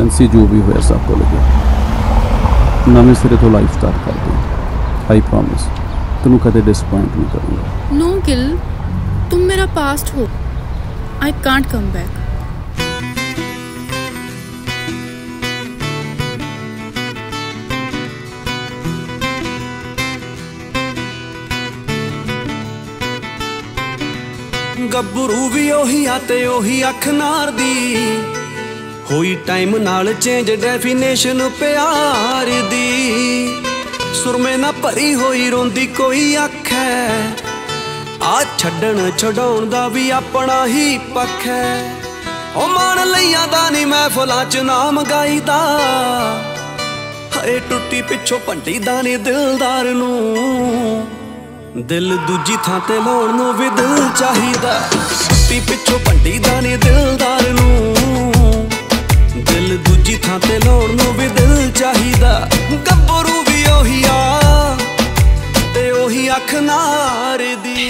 Pregnancy जो भी होया सब भुल गया, नवें सिरे तो लाइफ स्टार्ट कर दी। आई प्रॉमिस तेनू कदे डिसअपॉइंट नहीं करूँगा। नो गिल, तुम मेरा पास्ट हो। I can't come back. ਗੱਭਰੂ ਵੀ ਉਹੀ ਆ ਤੇ ਉਹੀ ਅੱਖ ਨਾਰ ਦੀ, ਹੋਈ ਟਾਈਮ ਨਾਲ ਚੇਂਜ ਡੈਫੀਨੇਸ਼ਨ ਪਿਆਰ ਦੀ। ਸੁਰਮੇ ਨਾ ਭਰੀ ਹੋਈ ਰੋਂਦੀ ਕੋਈ ਅੱਖ ਹੈ, ਆ ਛੱਡਣ ਛਡਾਉਣ ਦਾ ਵੀ ਆਪਣਾ ਹੀ ਪੱਖ ਹੈ। ਉਹ ਮਾਣ ਲਈਆਂ ਦਾ ਨਹੀਂ ਮਹਿਫਲਾਂ ਚ ਨਾਮ ਗਾਈਦਾ, ਹਾਏ ਟੁੱਟੀ ਪਿੱਛੋਂ ਭੰਡੀ ਦਾ ਨਹੀਂ ਦਿਲਦਾਰ ਨੂੰ। ਦਿਲ ਦੂਜੀ ਥਾਂ ਤੇ ਲਾਉਣ ਨੂੰ ਵੀ ਦਿਲ ਚਾਹੀਦਾ, ਟੁੱਟੀ ਪਿੱਛੋਂ ਭੰਡੀ ਦਾ ਨਹੀਂ ਦਿਲਦਾਰ ਨੂੰ। ਦਿਲ ਦੂਜੀ ਥਾਂ ਤੇ ਲਾਉਣ ਨੂੰ ਵੀ ਦਿਲ ਚਾਹੀਦਾ। ਗੱਭਰੂ ਵੀ ਉਹੀ ਆ ਤੇ ਉਹੀ ਅੱਖ ਨਾਰ ਦੀ।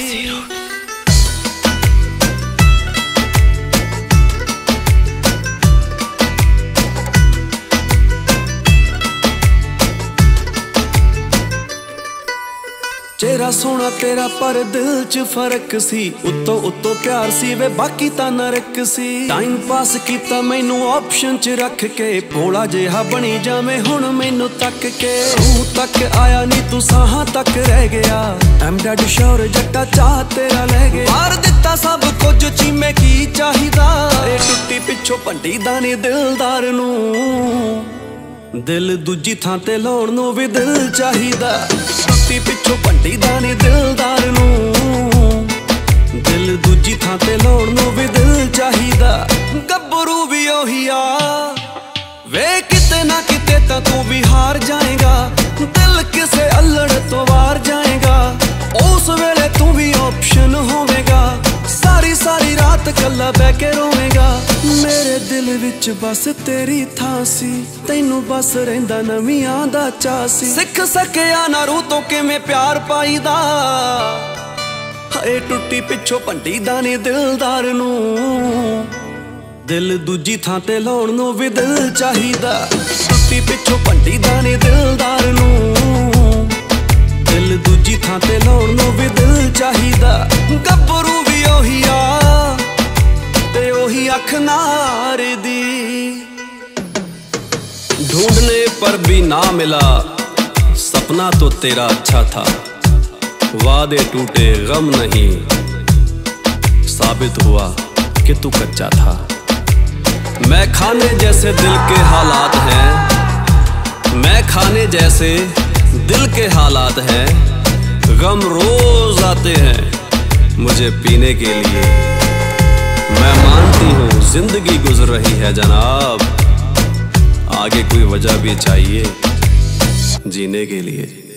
ਚਿਹਰਾ ਸੋਹਣਾ ਤੇਰਾ ਪਰ ਦਿਲ ਚ ਫਰਕ ਸੀ, ਉੱਤੋਂ ਉੱਤੋਂ ਪਿਆਰ ਸੀ ਵੇ ਬਾਕੀ ਤਾਂ ਨਰਕ ਸੀ। ਟਾਈਮ ਪਾਸ ਕੀਤਾ ਮੈਨੂੰ ਆਪਸ਼ਨ ਚ ਰੱਖ ਕੇ, ਭੋਲਾ ਜਿਹਾ ਬਣੀ ਜਾਵੇਂ ਹੁਣ ਮੈਨੂੰ ਤੱਕ ਕੇ। ਤੂੰ ਤੱਕ ਆਇਆ ਨਹੀਂ ਤੂੰ ਸਾਹਾਂ ਤੱਕ ਰਹਿ ਗਿਆ, ਐਮ ਡੈਡ ਸ਼ੋਰ ਜੱਟਾ ਚਾਹ ਤੇਰਾ ਲੈ ਗਿਆ। ਮਾਰ ਦਿੱਤਾ ਸਭ ਕੁਝ ਚੀਮੇ ਕੀ ਚਾਹੀਦਾ, ਏ ਟੁੱਟੀ ਪਿੱਛੋਂ ਭੰਡੀ ਦਾ ਨਹੀਂ ਦਿਲਦਾਰ ਨੂੰ। ਦਿਲ ਦੂਜੀ ਥਾਂ ਤੇ ਲਾਉਣ ਨੂੰ ਵੀ ਦਿਲ ਚਾਹੀਦਾ, ਟੁੱਟੀ ਪਿੱਛੋਂ ਭੰਡੀ ਦਾ ਨਹੀਂ ਦਿਲਦਾਰ ਨੂੰ। ਦਿਲ ਦੂਜੀ ਥਾਂ ਤੇ ਲਾਉਣ ਨੂੰ ਵੀ ਦਿਲ ਚਾਹੀਦਾ। ਗੱਭਰੂ ਵੀ ਉਹੀ ਆ ਵੇ ਕਿਤੇ ਨਾ ਕਿਤੇ ਤਾਂ ਤੂੰ ਵੀ ਹਾਰ ਜਾਏਗਾ, ਦਿਲ ਕਿਸੇ ਅਲੜ ਤੋਂ ਵਾਰ ਜਾਏਗਾ। ਉਸ ਵੇਲੇ ਤੂੰ ਵੀ ਆਪਸ਼ਨ ਹੋਵੇਗਾ, ਸਾਰੀ ਸਾਰੀ ਰਾਤ ਕੱਲਾ ਬਹਿ ਕੇ ਰੋਵੇਂਗਾ। ਮੇਰੇ ਦਿਲ ਵਿੱਚ ਬਸ ਤੇਰੀ ਥਾਂ ਸੀ, ਤੈਨੂੰ ਬਸ ਰਹਿੰਦਾ ਨਵੀਆਂ ਦਾ ਚਾਅ ਸੀ। ਸਿੱਖ ਸਕਿਆ ਨਾ ਰੂਹ ਤੋਂ ਕਿਵੇਂ ਪਿਆਰ ਪਾਈਦਾ, ਹਾਏ ਟੁੱਟੀ ਪਿੱਛੋਂ ਭੰਡੀ ਦਾ ਨਹੀਂ ਦਿਲਦਾਰ ਨੂੰ। ਦਿਲ ਦੂਜੀ ਥਾਂ ਤੇ ਲਾਉਣ ਨੂੰ ਵੀ ਦਿਲ ਚਾਹੀਦਾ, ਟੁੱਟੀ ਪਿੱਛੋਂ ਭੰਡੀ ਦਾ ਨਹੀਂ ਦਿਲਦਾਰ ਨੂੰ। ਦਿਲ ਦੂਜੀ ਥਾਂ ਤੇ ਲਾਉਣ ਨੂੰ ਵੀ ਦਿਲ ਚਾਹੀਦਾ। ਗੱਭਰੂ ਵੀ ਉਹੀ ਆ ਤੇ ਉਹੀ ਅੱਖ नार दी। ढूंढने पर भी ना मिला, सपना तो तेरा अच्छा था, वादे टूटे गम नहीं, साबित हुआ कि तू कच्चा था। मैं खाने जैसे दिल के हालात हैं, मैं खाने जैसे दिल के हालात हैं, गम रोज आते हैं मुझे पीने के लिए। मैं मानती हूँ जिंदगी गुजर रही है जनाब, आगे कोई वजह भी चाहिए जीने के लिए।